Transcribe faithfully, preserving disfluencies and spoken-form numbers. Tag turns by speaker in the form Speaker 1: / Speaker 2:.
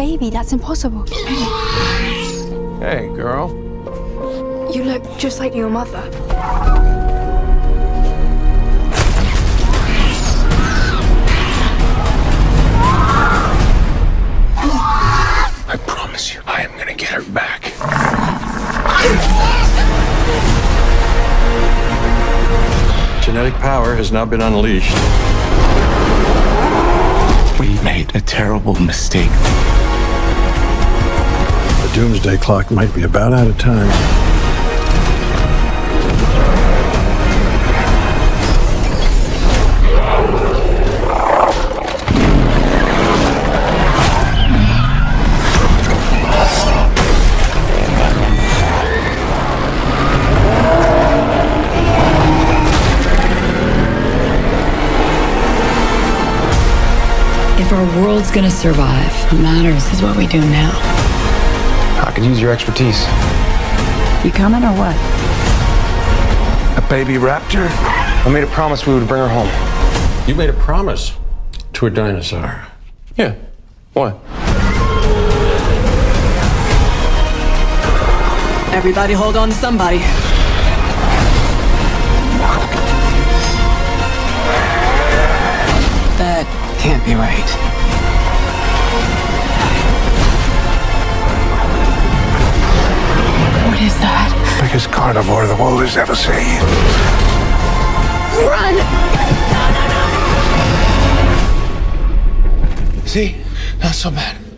Speaker 1: baby. That's impossible.
Speaker 2: Hey, girl.
Speaker 1: You look just like your mother.
Speaker 2: I promise you, I am gonna get her back.
Speaker 3: Genetic power has now been unleashed.
Speaker 2: We made a terrible mistake.
Speaker 3: The doomsday clock might be about out of time.
Speaker 4: If our world's gonna survive, what matters is what we do now.
Speaker 2: I could use your expertise.
Speaker 4: You coming or what?
Speaker 2: A baby raptor? I made a promise we would bring her home.
Speaker 3: You made a promise to a dinosaur.
Speaker 2: Yeah. What?
Speaker 4: Everybody hold on to somebody. That can't be right. What is that?
Speaker 2: Biggest carnivore the world has ever seen.
Speaker 4: Run!
Speaker 2: See? Not so bad.